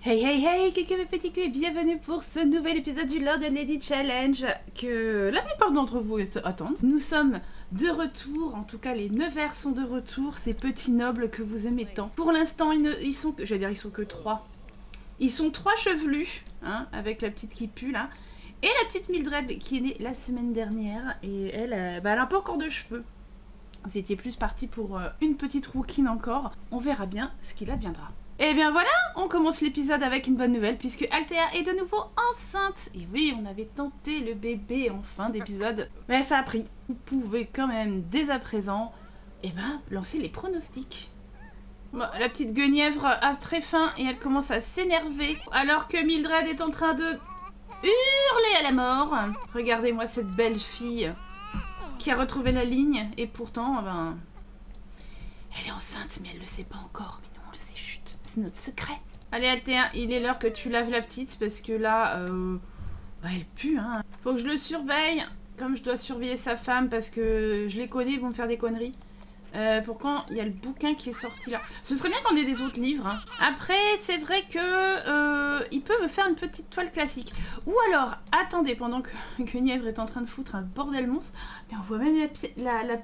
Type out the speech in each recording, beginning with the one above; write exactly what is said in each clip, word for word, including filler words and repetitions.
Hey hey hey, coucou mes petits culs et bienvenue pour ce nouvel épisode du Lord and Lady Challenge que la plupart d'entre vous attendent. Nous sommes de retour, en tout cas les Nevers sont de retour, ces petits nobles que vous aimez tant. Pour l'instant ils, ne, ils sont, je vais dire ils sont que trois. Ils sont trois chevelus, hein, avec la petite qui pue là. Et la petite Mildred qui est née la semaine dernière et elle, euh, bah, elle a pas encore de cheveux. Vous étiez plus parti pour euh, une petite rouquine encore. On verra bien ce qu'il adviendra. Et bien voilà, on commence l'épisode avec une bonne nouvelle puisque Althea est de nouveau enceinte. Et oui, on avait tenté le bébé en fin d'épisode, mais ça a pris. Vous pouvez quand même dès à présent, eh ben, lancer les pronostics. Bon, la petite guenièvre a très faim et elle commence à s'énerver alors que Mildred est en train de hurler à la mort. Regardez-moi cette belle fille qui a retrouvé la ligne et pourtant, ben, elle est enceinte mais elle le sait pas encore. Mais nous on le sait, chut. C'est notre secret. Allez Althea, il est l'heure que tu laves la petite parce que là, euh, bah, elle pue. Hein. Faut que je le surveille, comme je dois surveiller sa femme parce que je les connais, ils vont me faire des conneries. Euh, pour quand il y a le bouquin qui est sorti là. Ce serait bien qu'on ait des autres livres. Hein. Après, c'est vrai que euh, il peut me faire une petite toile classique. Ou alors, attendez, pendant que Guenièvre est en train de foutre un bordel monstre, mais on voit même la... la, la...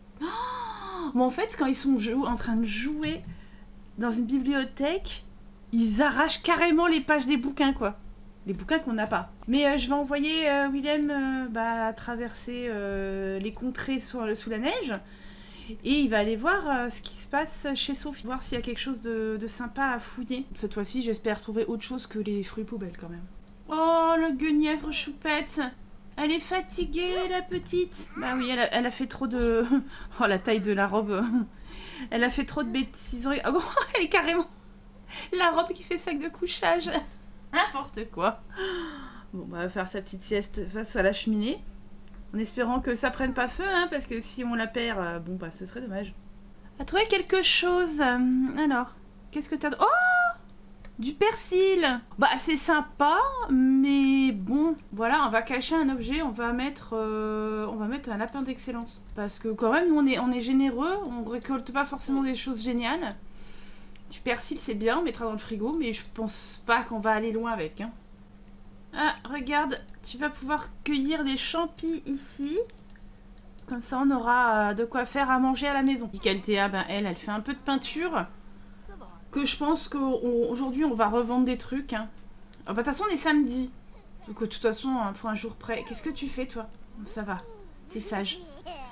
Oh, bon, en fait, quand ils sont en train de jouer dans une bibliothèque, ils arrachent carrément les pages des bouquins, quoi. Les bouquins qu'on n'a pas. Mais euh, je vais envoyer euh, Willem euh, bah, traverser euh, les contrées sous, sous la neige. Et il va aller voir euh, ce qui se passe chez Sophie. Voir s'il y a quelque chose de, de sympa à fouiller. Cette fois-ci, j'espère trouver autre chose que les fruits poubelles, quand même. Oh, le guenièvre choupette. Elle est fatiguée, la petite. Bah oui, elle a, elle a fait trop de... Oh, la taille de la robe. Elle a fait trop de bêtises. Oh, elle est carrément... La robe qui fait sac de couchage. N'importe quoi. Bon, bah, elle va faire sa petite sieste face à la cheminée. En espérant que ça prenne pas feu, hein, parce que si on la perd, euh, bon, bah, ce serait dommage. A trouvé quelque chose. Alors, qu'est-ce que t'as... Oh, du persil. Bah, c'est sympa, mais bon, voilà, on va cacher un objet, on va mettre, euh, on va mettre un lapin d'excellence. Parce que quand même, nous, on est, on est généreux, on récolte pas forcément des choses géniales. Du persil, c'est bien, on mettra dans le frigo, mais je pense pas qu'on va aller loin avec, hein. Ah, regarde, tu vas pouvoir cueillir les champis ici. Comme ça, on aura de quoi faire à manger à la maison. Althea, ben elle, elle fait un peu de peinture. Que je pense qu'aujourd'hui, on, on va revendre des trucs. Hein. Ah, bah, de toute façon, on est samedi. Donc, de toute façon, pour un jour près. Qu'est-ce que tu fais, toi? Ça va, c'est sage.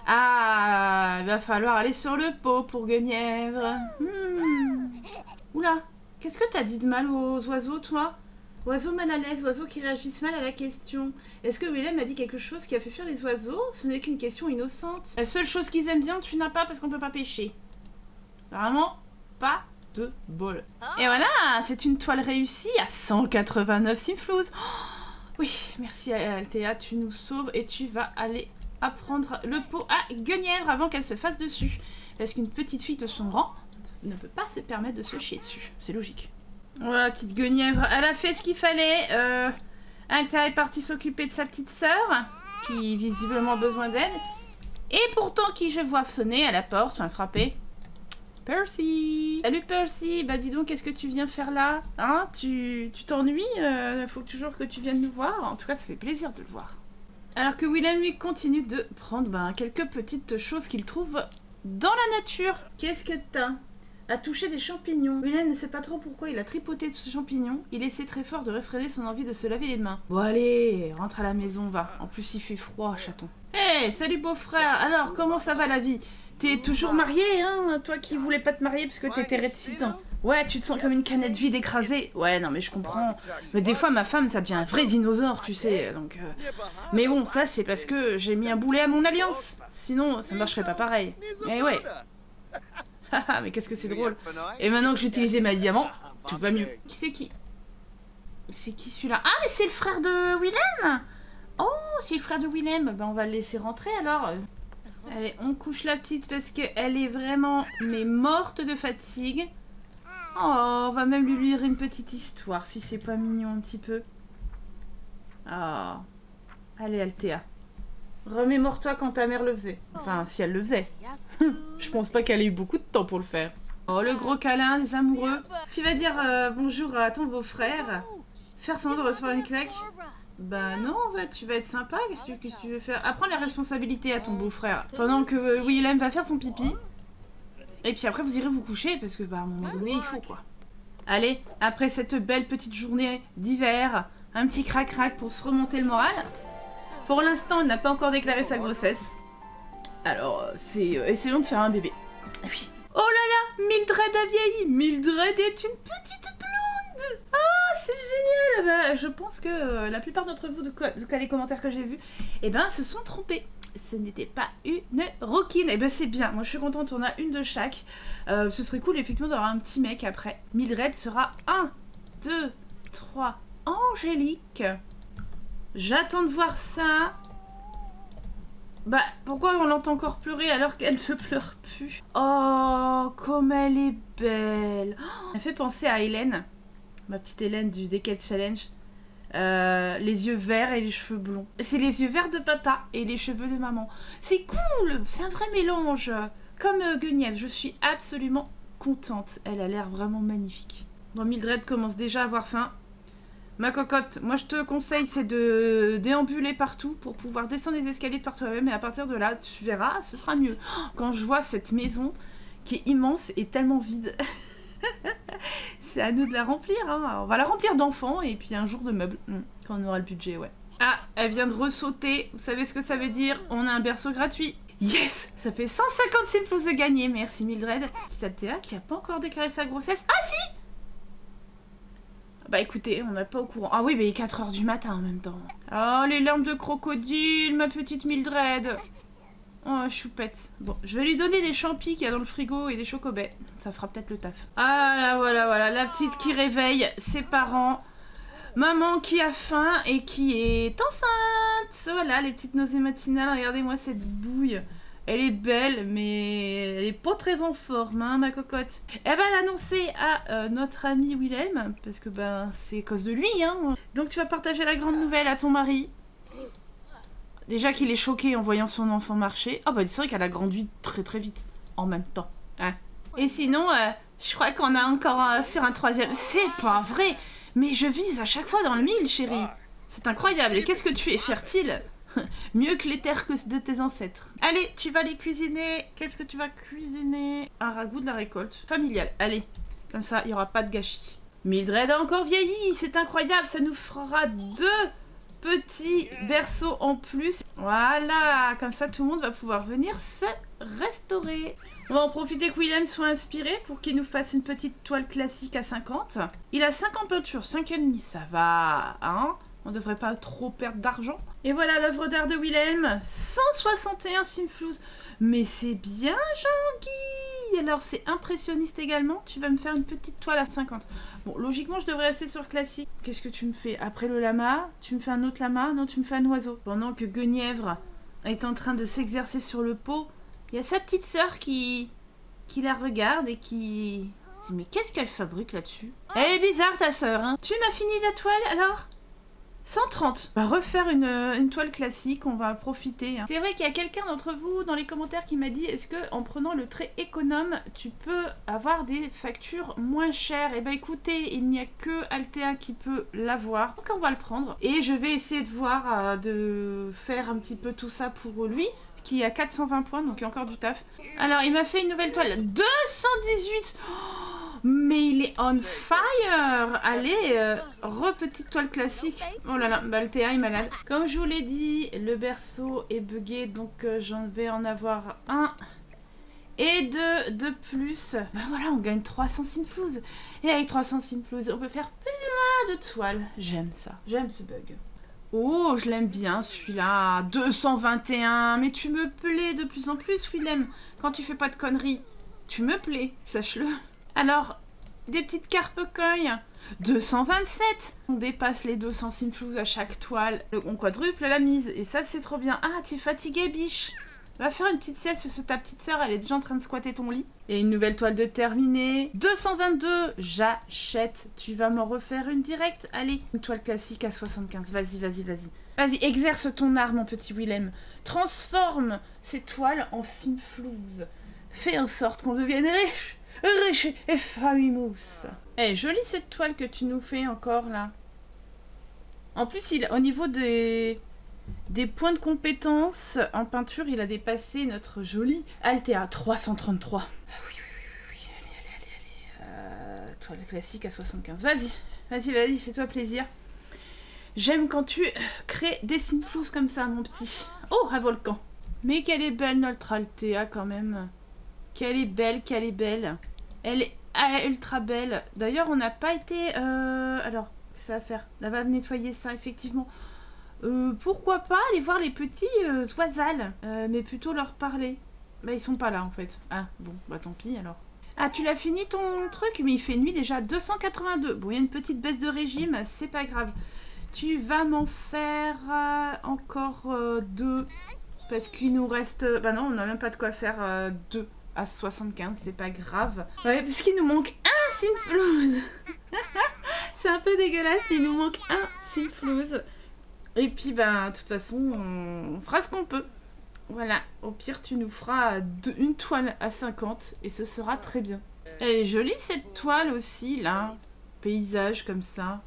Ah, il va falloir aller sur le pot pour Guenièvre. Hmm. Oula, qu'est-ce que t'as dit de mal aux oiseaux, toi? Oiseaux mal à l'aise, oiseaux qui réagissent mal à la question. Est-ce que Willem a dit quelque chose qui a fait fuir les oiseaux? Ce n'est qu'une question innocente. La seule chose qu'ils aiment bien, tu n'as pas parce qu'on peut pas pêcher. C'est vraiment pas de bol. Et voilà, c'est une toile réussie à cent quatre-vingt-neuf simflouz. Oh, oui, merci Althea, tu nous sauves et tu vas aller apprendre le pot à Guenièvre avant qu'elle se fasse dessus. Parce qu'une petite fille de son rang ne peut pas se permettre de se chier dessus. C'est logique. Voilà, petite Guenièvre, elle a fait ce qu'il fallait. Euh, Althea est partie s'occuper de sa petite sœur, qui visiblement a besoin d'aide. Et pourtant, qui je vois sonner à la porte, enfin frapper. Percy! Salut Percy! Bah dis donc, qu'est-ce que tu viens faire là? Hein? Tu t'ennuies? euh, Faut toujours que tu viennes nous voir. En tout cas, ça fait plaisir de le voir. Alors que Willem, lui, continue de prendre bah, quelques petites choses qu'il trouve dans la nature. Qu'est-ce que t'as? A touché des champignons. Willem ne sait pas trop pourquoi il a tripoté de ce champignon. Il essaie très fort de réfréner son envie de se laver les mains. Bon allez, rentre à la maison, va. En plus il fait froid, chaton. Hé, hey, salut beau-frère. Alors, comment ça va la vie? T'es toujours marié, hein? Toi qui voulais pas te marier parce que t'étais réticent. Ouais, tu te sens comme une canette vide écrasée. Ouais, non mais je comprends. Mais des fois ma femme ça devient un vrai dinosaure, tu sais. Donc, euh... Mais bon, ça c'est parce que j'ai mis un boulet à mon alliance. Sinon, ça marcherait pas pareil. Mais ouais. Haha, mais qu'est-ce que c'est drôle. Et maintenant que j'ai utilisé ma diamant, tout va mieux. Qui c'est qui? C'est qui celui-là? Ah, mais c'est le frère de Willem. Oh, c'est le frère de Willem. Ben, on va le laisser rentrer alors. Allez, on couche la petite parce qu'elle est vraiment mais morte de fatigue. Oh, on va même lui lire une petite histoire si c'est pas mignon un petit peu. Oh. Allez, Althea. Remémore-toi quand ta mère le faisait. Enfin, si elle le faisait. Je pense pas qu'elle ait eu beaucoup de temps pour le faire. Oh, le gros câlin des amoureux. Tu vas dire euh, bonjour à ton beau-frère. Faire semblant de recevoir une claque. Bah non, en fait, tu vas être sympa. Qu'est-ce que, qu'est-ce que tu veux faire? Apprends la responsabilité à ton beau-frère. Pendant que Willem va faire son pipi. Et puis après, vous irez vous coucher, parce que bah, à un moment donné, il faut quoi. Allez, après cette belle petite journée d'hiver, un petit crac-crac pour se remonter le moral. Pour l'instant, elle n'a pas encore déclaré sa grossesse. Alors, c'est... Euh, essayons de faire un bébé. Oui. Oh là là, Mildred a vieilli. Mildred est une petite blonde. Ah, c'est génial. Bah, je pense que euh, la plupart d'entre vous, de quoi, de quoi les commentaires que j'ai vus, eh ben, se sont trompés. Ce n'était pas une rouquine. Eh ben, c'est bien. Moi, je suis contente. On a une de chaque. Euh, ce serait cool, effectivement, d'avoir un petit mec après. Mildred sera un, deux, trois. Angélique. J'attends de voir ça. Bah, pourquoi on l'entend encore pleurer alors qu'elle ne pleure plus? Oh, comme elle est belle. Oh, elle fait penser à Hélène, ma petite Hélène du Decade Challenge. Euh, les yeux verts et les cheveux blonds. C'est les yeux verts de papa et les cheveux de maman. C'est cool. C'est un vrai mélange. Comme euh, Guenièvre, je suis absolument contente. Elle a l'air vraiment magnifique. Bon, Mildred commence déjà à avoir faim. Ma cocotte, moi je te conseille, c'est de déambuler partout pour pouvoir descendre les escaliers de par toi-même, et à partir de là, tu verras, ce sera mieux. Quand je vois cette maison qui est immense et tellement vide, c'est à nous de la remplir, hein. On va la remplir d'enfants et puis un jour de meubles, quand on aura le budget, ouais. Ah, elle vient de ressauter, vous savez ce que ça veut dire? On a un berceau gratuit. Yes! Ça fait cent cinquante-six pouces de gagné, merci Mildred. Petite Althea qui n'a pas encore déclaré sa grossesse. Ah si! Bah écoutez, on n'est pas au courant. Ah oui, mais il est quatre heures du matin en même temps. Oh, les larmes de crocodile, ma petite Mildred. Oh, choupette. Bon, je vais lui donner des champis qu'il y a dans le frigo et des chocobets. Ça fera peut-être le taf. Ah là, voilà, voilà. La petite qui réveille ses parents. Maman qui a faim et qui est enceinte. Voilà, les petites nausées matinales. Regardez-moi cette bouille. Elle est belle, mais elle est pas très en forme, hein, ma cocotte. Elle va l'annoncer à euh, notre ami Willem, parce que ben c'est à cause de lui, hein. Donc tu vas partager la grande nouvelle à ton mari. Déjà qu'il est choqué en voyant son enfant marcher. Ah oh, bah c'est vrai qu'elle a grandi très très vite, en même temps. Hein. Et sinon, euh, je crois qu'on a encore euh, sur un troisième. C'est pas vrai, mais je vise à chaque fois dans le mille, chérie. C'est incroyable. Et qu'est-ce que tu es fertile? Mieux que les terres que de tes ancêtres. Allez, tu vas les cuisiner. Qu'est-ce que tu vas cuisiner? Un ragoût de la récolte familiale. Allez, comme ça, il n'y aura pas de gâchis. Mildred a encore vieilli. C'est incroyable. Ça nous fera deux petits berceaux en plus. Voilà, comme ça, tout le monde va pouvoir venir se restaurer. On va en profiter que Willem soit inspiré pour qu'il nous fasse une petite toile classique à cinquante. Il a cinq en peinture, cinq et demi, ça va, hein? On devrait pas trop perdre d'argent. Et voilà l'œuvre d'art de Willem. cent soixante et un Simflouz. Mais c'est bien, Jean-Guy. Alors c'est impressionniste également. Tu vas me faire une petite toile à cinquante. Bon, logiquement, je devrais rester sur classique. Qu'est-ce que tu me fais? Après le lama, tu me fais un autre lama? Non, tu me fais un oiseau. Pendant que Guenièvre est en train de s'exercer sur le pot, il y a sa petite sœur qui... qui la regarde et qui... Mais qu'est-ce qu'elle fabrique là-dessus? Elle est bizarre, ta sœur, hein. Tu m'as fini ta toile, alors? cent trente. On va refaire une, une toile classique, on va profiter. Hein. C'est vrai qu'il y a quelqu'un d'entre vous dans les commentaires qui m'a dit est-ce que en prenant le trait économe, tu peux avoir des factures moins chères? Et bah écoutez, il n'y a que Althea qui peut l'avoir. Donc on va le prendre. Et je vais essayer de voir, euh, de faire un petit peu tout ça pour lui, qui a quatre cent vingt points, donc il y a encore du taf. Alors il m'a fait une nouvelle toile. deux cent dix-huit. Oh, mais il est on fire. Allez, euh, re-petite toile classique. Oh là là, bah, le Théa est malade. Comme je vous l'ai dit, le berceau est buggé, donc euh, j'en vais en avoir un et deux de plus. Bah voilà, on gagne trois cents Simflouz. Et avec trois cents Simflouz, on peut faire plein de toiles. J'aime ça, j'aime ce bug. Oh, je l'aime bien celui-là. deux cent vingt et un. Mais tu me plais de plus en plus, Willem. Quand tu fais pas de conneries, tu me plais, sache-le. Alors, des petites carpe coy, deux cent vingt-sept. On dépasse les deux cents Simflouz à chaque toile. On quadruple la mise. Et ça, c'est trop bien. Ah, tu es fatiguée, biche. Va faire une petite sieste parce que ta petite sœur, elle est déjà en train de squatter ton lit. Et une nouvelle toile de terminée. deux cent vingt-deux, j'achète. Tu vas m'en refaire une directe. Allez, une toile classique à soixante-quinze. Vas-y, vas-y, vas-y. Vas-y, exerce ton art, mon petit Willem. Transforme ces toiles en Simflouz. Fais en sorte qu'on devienne riche. riche et famous. Eh, jolie cette toile que tu nous fais encore là. En plus, il, au niveau des, des points de compétence en peinture, il a dépassé notre joli Altea trois cent trente-trois. Ah oui, oui, oui, oui, allez, allez, allez, allez. Euh, toile classique à soixante-quinze. Vas-y, vas-y, vas-y, fais-toi plaisir. J'aime quand tu crées des synflous comme ça, mon petit. Oh, un volcan. Mais qu'elle est belle, notre Altea, quand même. Qu'elle est belle, qu'elle est belle. Elle est ultra belle. D'ailleurs, on n'a pas été... Euh... Alors... ça va faire, elle va nettoyer ça effectivement. Euh, pourquoi pas aller voir les petits euh, oisals, euh, mais plutôt leur parler. Bah ils sont pas là en fait. Ah bon, bah tant pis alors. Ah tu l'as fini ton truc, mais il fait nuit déjà deux cent quatre-vingt-deux. Bon il y a une petite baisse de régime, c'est pas grave. Tu vas m'en faire euh, encore euh, deux, parce qu'il nous reste... Bah non on n'a même pas de quoi faire euh, deux à soixante-quinze, c'est pas grave. Ouais parce qu'il nous manque un synflouz. C'est un peu dégueulasse, mais il nous manque un synflouz. Et puis, ben, de toute façon, on fera ce qu'on peut. Voilà, au pire, tu nous feras deux, une toile à cinquante et ce sera très bien. Elle est jolie, cette toile aussi, là. Paysage, comme ça.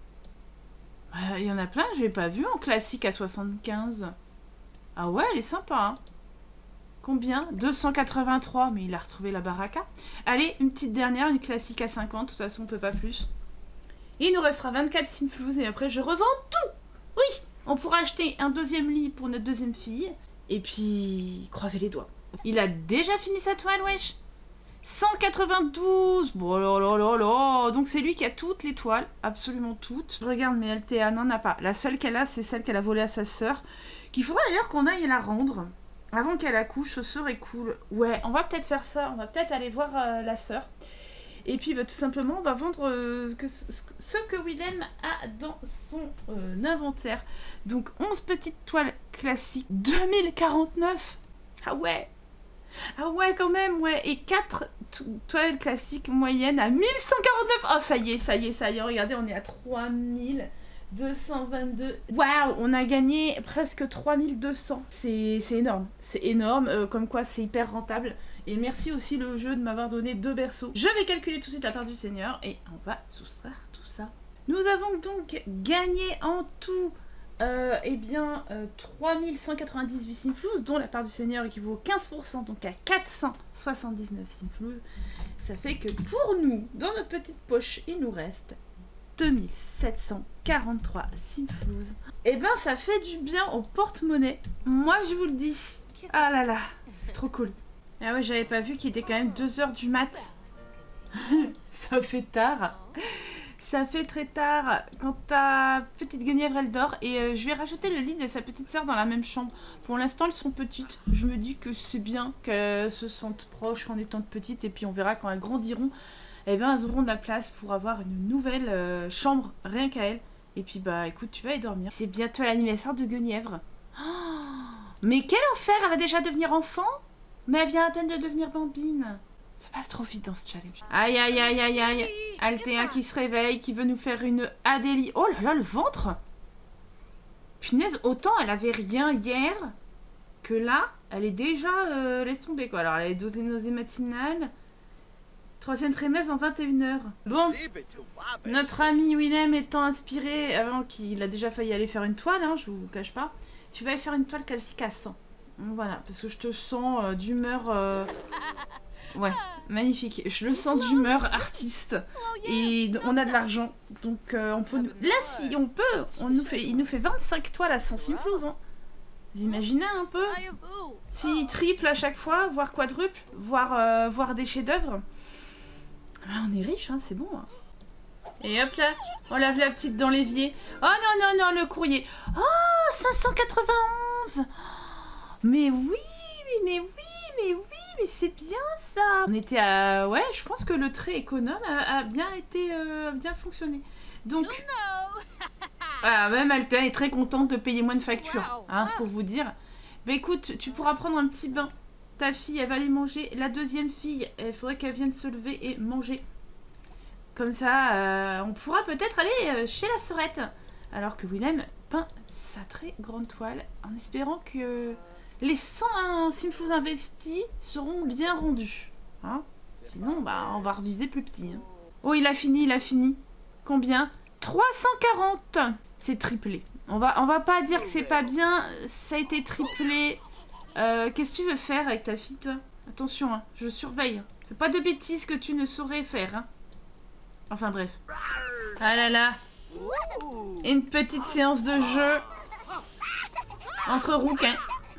Il y en a plein, je l'ai pas vu en classique à soixante-quinze. Ah ouais, elle est sympa, hein. Combien? deux cent quatre-vingt-trois, mais il a retrouvé la baraka. Allez, une petite dernière, une classique à cinquante. De toute façon, on peut pas plus. Il nous restera vingt-quatre synflouz et après je revends tout. Oui, on pourra acheter un deuxième lit pour notre deuxième fille. Et puis, croisez les doigts. Il a déjà fini sa toile, wesh. cent quatre-vingt-douze. Bon là là là là. Donc c'est lui qui a toutes les toiles, absolument toutes. Je regarde, mais Altea n'en a pas. La seule qu'elle a, c'est celle qu'elle a volée à sa sœur. Qu'il faudra d'ailleurs qu'on aille la rendre. Avant qu'elle accouche, ce serait cool. Ouais, on va peut-être faire ça. On va peut-être aller voir euh, la sœur. Et puis bah, tout simplement on va vendre euh, que ce, ce que Willem a dans son euh, inventaire. Donc onze petites toiles classiques, deux mille quarante-neuf. Ah ouais. Ah ouais quand même, ouais. Et quatre toiles classiques moyennes à mille cent quarante-neuf. Oh ça y est, ça y est, ça y est. Regardez, on est à trois mille deux cent vingt-deux. Waouh, on a gagné presque trois mille deux cents. C'est énorme, c'est énorme. Euh, comme quoi c'est hyper rentable. Et merci aussi le jeu de m'avoir donné deux berceaux. Je vais calculer tout de suite la part du Seigneur et on va soustraire tout ça. Nous avons donc gagné en tout euh, eh bien, euh, trois mille cent quatre-vingt-dix-huit synflouz, dont la part du Seigneur équivaut quinze pour cent, donc à quatre cent soixante-dix-neuf synflouz. Ça fait que pour nous, dans notre petite poche, il nous reste deux mille sept cent quarante-trois synflouz. Et ben ça fait du bien au porte-monnaie. Moi je vous le dis. Ah là là, c'est trop cool. Ah ouais, j'avais pas vu qu'il était quand même deux heures du mat. Ça fait tard. Ça fait très tard quand ta petite guenièvre elle dort. Et euh, je vais rajouter le lit de sa petite sœur dans la même chambre. Pour l'instant elles sont petites. Je me dis que c'est bien qu'elles se sentent proches en étant petites. Et puis on verra quand elles grandiront. Eh bien elles auront de la place pour avoir une nouvelle euh, chambre rien qu'à elles. Et puis bah écoute, tu vas y dormir. C'est bientôt l'anniversaire de Guenièvre. Oh, mais quel enfer, elle va déjà devenir enfant? Mais elle vient à peine de devenir bambine. Ça passe trop vite dans ce challenge. Aïe, aïe, aïe, aïe, aïe. Altea qui se réveille, qui veut nous faire une Adélie. Oh là là, le ventre. Punaise, autant elle avait rien hier, que là, elle est déjà... Euh, laisse tomber, quoi. Alors, elle a dosé nausées matinales. Troisième trimestre en vingt et une heures. Bon, notre ami Willem étant inspiré, avant qu'il a déjà failli aller faire une toile, hein, je vous cache pas. Tu vas aller faire une toile calcique à cent. Voilà, parce que je te sens euh, d'humeur... Euh... Ouais, magnifique. Je le sens d'humeur artiste. Et on a de l'argent. Donc euh, on peut... Nous... Là, si on peut, on nous fait... il nous fait vingt-cinq toiles à cent synflouz. Hein. Vous imaginez un peu? Si triple à chaque fois, voire quadruple, voire, euh, voire des chefs-d'œuvre. Là, on est riche, hein, c'est bon. Hein. Et hop là, on lave la petite dans l'évier. Oh non, non, non, le courrier. Oh, cinq cent quatre-vingt-onze. Mais oui, mais oui, mais oui, mais c'est bien ça. On était à... Ouais, je pense que le trait économe a, a bien été... Euh, bien fonctionné. Donc... Ah, même Altea est très contente de payer moins de factures, hein, pour vous dire. Bah écoute, tu pourras prendre un petit bain. Ta fille, elle va aller manger. La deuxième fille, il faudrait qu'elle vienne se lever et manger. Comme ça, euh, on pourra peut-être aller euh, chez la sœurette. Alors que Willem peint sa très grande toile en espérant que... Les cent synflouz investis seront bien rendus. Hein, Sinon, bah, on va reviser plus petit. Hein. Oh, il a fini, il a fini. Combien? trois cent quarante. C'est triplé. On va, on va pas dire que c'est pas bien. Ça a été triplé. Euh, Qu'est-ce que tu veux faire avec ta fille, toi? Attention, hein, je surveille. Fais pas de bêtises que tu ne saurais faire. Hein. Enfin, bref. Ah là là. Une petite séance de jeu. Entre rouquins.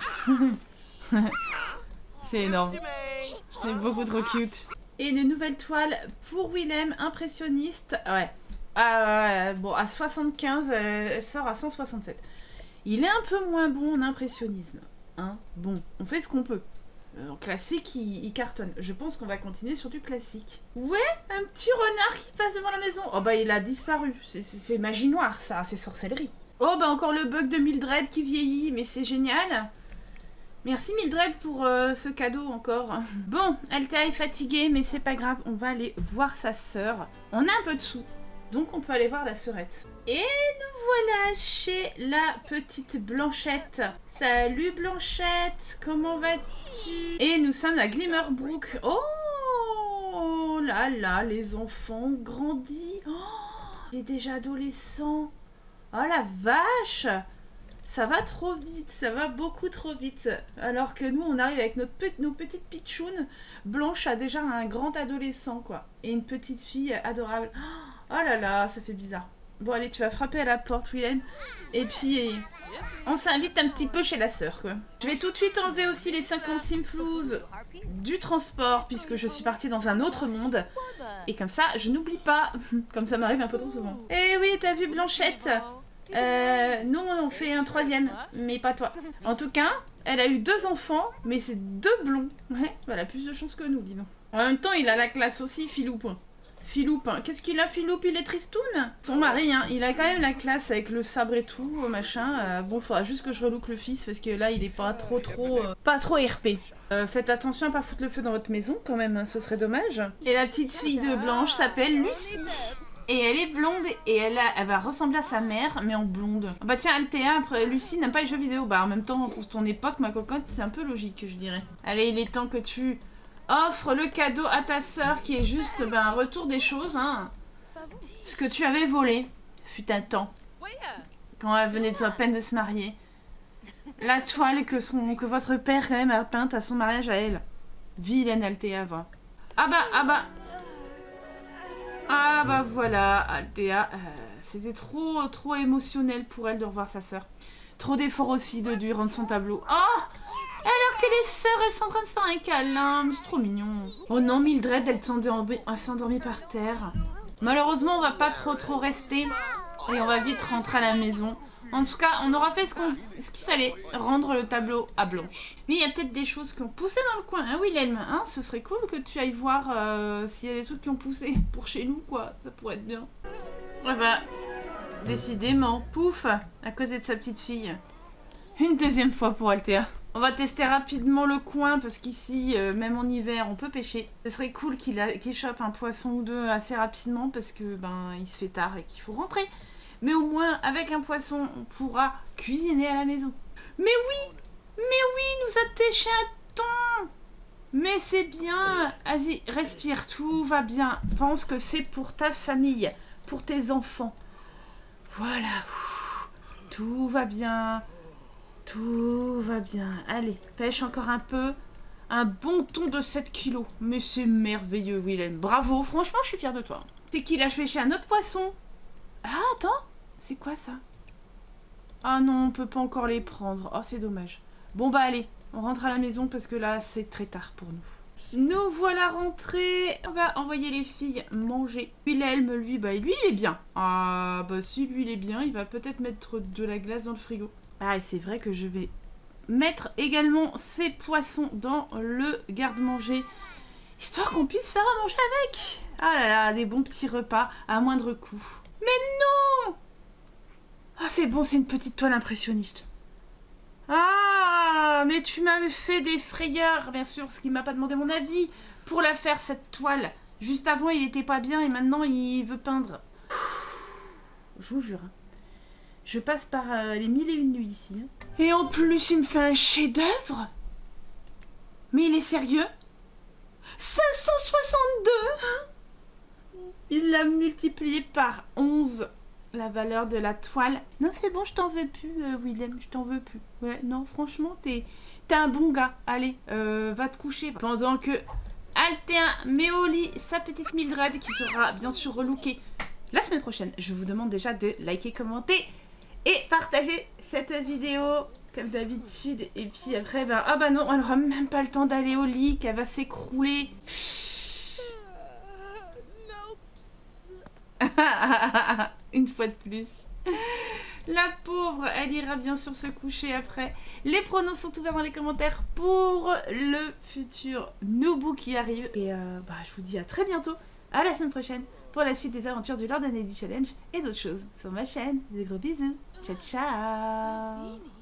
C'est énorme. C'est beaucoup trop cute. Et une nouvelle toile pour Willem, impressionniste. Ouais. Euh, bon, à soixante-quinze, elle sort à cent soixante-sept. Il est un peu moins bon en impressionnisme. Hein, bon, on fait ce qu'on peut. En classique, il, il cartonne. Je pense qu'on va continuer sur du classique. Ouais, un petit renard qui passe devant la maison. Oh bah, il a disparu. C'est magie noire, ça. C'est sorcellerie. Oh bah, encore le bug de Mildred qui vieillit. Mais c'est génial. Merci Mildred pour euh, ce cadeau encore. Bon, Althea est fatiguée, mais c'est pas grave. On va aller voir sa sœur. On a un peu de sous. Donc on peut aller voir la sœurette. Et nous voilà chez la petite Blanchette. Salut Blanchette, comment vas-tu? Et nous sommes à Glimmerbrook. Oh là là, les enfants ont grandi. Oh, il est déjà adolescent. Oh la vache! Ça va trop vite, ça va beaucoup trop vite. Alors que nous, on arrive avec notre pe nos petites pitchounes. Blanche a déjà un grand adolescent, quoi. Et une petite fille adorable. Oh là là, ça fait bizarre. Bon, allez, tu vas frapper à la porte, Willem. Et puis, on s'invite un petit peu chez la sœur, quoi. Je vais tout de suite enlever aussi les cinquante simflouz du transport, puisque je suis partie dans un autre monde. Et comme ça, je n'oublie pas. Comme ça m'arrive un peu trop souvent. Eh oui, t'as vu Blanchette? Euh, nous, on fait un troisième, mais pas toi. En tout cas, elle a eu deux enfants, mais c'est deux blonds. Ouais, elle a plus de chance que nous, dis donc. En même temps, il a la classe aussi, Philoup. Philoup, qu'est-ce qu'il a, Philoup? Il est tristoun. Son mari, hein, il a quand même la classe avec le sabre et tout, machin. Euh, bon, faudra juste que je relook le fils, parce que là, il est pas trop, trop... Euh, pas trop R P. Euh, faites attention à pas foutre le feu dans votre maison, quand même, hein, ce serait dommage. Et la petite fille de Blanche s'appelle Lucie. Et elle est blonde et elle, a, elle va ressembler à sa mère, mais en blonde. Bah tiens, Althea, après Lucie n'aime pas les jeux vidéo. Bah en même temps, pour ton époque, ma cocotte, c'est un peu logique, je dirais. Allez, il est temps que tu offres le cadeau à ta sœur qui est juste bah, un retour des choses. Hein. Ce que tu avais volé, fut un temps. Quand elle venait de à peine de se marier. La toile que, son, que votre père quand même a peinte à son mariage à elle. Vilaine Althea, va. Ah bah, ah bah... Ah bah voilà, Althea, euh, c'était trop trop émotionnel pour elle de revoir sa sœur. Trop d'efforts aussi de lui rendre son tableau. Oh, alors que les sœurs, elles sont en train de se faire un câlin, c'est trop mignon. Oh non, Mildred, elle s'est endormie par terre. Malheureusement, on va pas trop trop rester et on va vite rentrer à la maison. En tout cas, on aura fait ce qu'on, ce qu'il fallait, rendre le tableau à Blanche. Mais il y a peut-être des choses qui ont poussé dans le coin, hein Willem, hein? Ce serait cool que tu ailles voir euh, s'il y a des trucs qui ont poussé pour chez nous, quoi. Ça pourrait être bien. Ah bah, décidément, pouf, à côté de sa petite fille. Une deuxième fois pour Althea. On va tester rapidement le coin, parce qu'ici, euh, même en hiver, on peut pêcher. Ce serait cool qu'il qu'il chope un poisson ou deux assez rapidement, parce que ben il se fait tard et qu'il faut rentrer. Mais au moins, avec un poisson, on pourra cuisiner à la maison. Mais oui! Mais oui, nous a téché un ton! Mais c'est bien! Vas-y, respire, tout va bien. Pense que c'est pour ta famille, pour tes enfants. Voilà. Tout va bien. Tout va bien. Allez, pêche encore un peu. Un bon thon de sept kilos. Mais c'est merveilleux, Willem. Bravo, franchement, je suis fière de toi. C'est qu'il a pêché un autre poisson. Ah, attends! C'est quoi ça? Ah non, on peut pas encore les prendre. Oh, c'est dommage. Bon bah allez, on rentre à la maison parce que là, c'est très tard pour nous. Nous voilà rentrés. On va envoyer les filles manger. Willem, lui, bah lui, il est bien. Ah bah si, lui, il est bien. Il va peut-être mettre de la glace dans le frigo. Ah, et c'est vrai que je vais mettre également ces poissons dans le garde-manger. Histoire qu'on puisse faire à manger avec. Ah là là, des bons petits repas à moindre coût. Mais non! Ah, c'est bon, c'est une petite toile impressionniste. Ah, mais tu m'as fait des frayeurs, bien sûr, parce qu'il m'a pas demandé mon avis pour la faire, cette toile. Juste avant, il était pas bien et maintenant, il veut peindre. Je vous jure. Je passe par euh, les mille et une nuits ici. Hein. Et en plus, il me fait un chef-d'œuvre. Mais il est sérieux? cinq cent soixante-deux. Il l'a multiplié par onze, la valeur de la toile. Non, c'est bon, je t'en veux plus, euh, Willem, je t'en veux plus. Ouais, non, franchement, t'es un bon gars. Allez, euh, va te coucher. Pendant que Altéa met au lit sa petite Mildred, qui sera bien sûr relookée la semaine prochaine. Je vous demande déjà de liker, commenter et partager cette vidéo comme d'habitude. Et puis après, ben, ah bah non, elle aura même pas le temps d'aller au lit, qu'elle va s'écrouler. Une fois de plus. La pauvre, elle ira bien sûr se coucher après. Les pronos sont ouverts dans les commentaires pour le futur Nooboo qui arrive. Et euh, bah, je vous dis à très bientôt, à la semaine prochaine, pour la suite des aventures du Lord and Lady Challenge et d'autres choses sur ma chaîne. Des gros bisous. Ciao, ciao.